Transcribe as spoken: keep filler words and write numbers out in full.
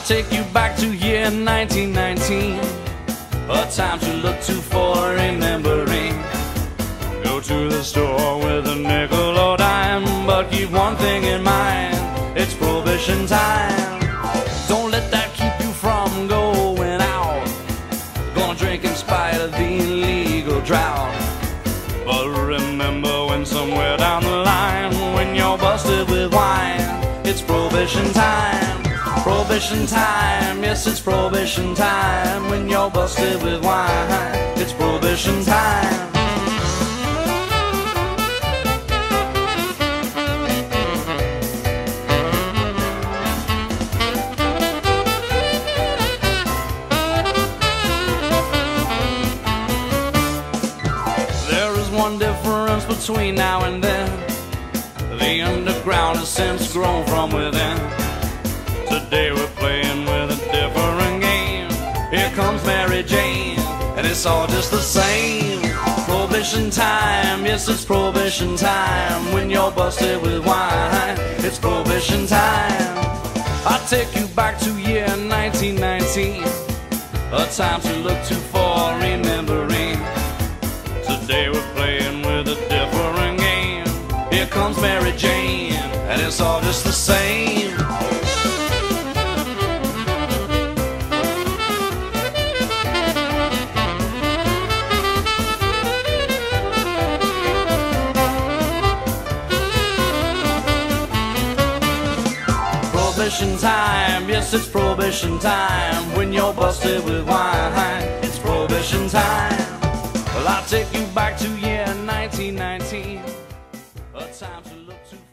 take you back to year nineteen nineteen, a time to look to for remembering. Go to the store with a nickel or dime, but keep one thing in mind, it's prohibition time. Don't let that keep you from going out, gonna drink in spite of the illegal drought. But remember when somewhere down the line, when you're busted with wine, it's prohibition time. Prohibition time, yes, it's prohibition time. When you're busted with wine, it's prohibition time. There is one difference between now and then: the underground has since grown from within. Today we're playing with a different game. Here comes Mary Jane, and it's all just the same. Prohibition time, yes, it's prohibition time. When you're busted with wine, it's prohibition time. I'll take you back to year nineteen nineteen, a time to look to for remembering. Today we're playing with a different game. Here comes Mary Jane, and it's all just the same. Prohibition time, yes, it's prohibition time. When you're busted with wine, it's prohibition time. Well, I'll take you back to year nineteen nineteen, a time to look to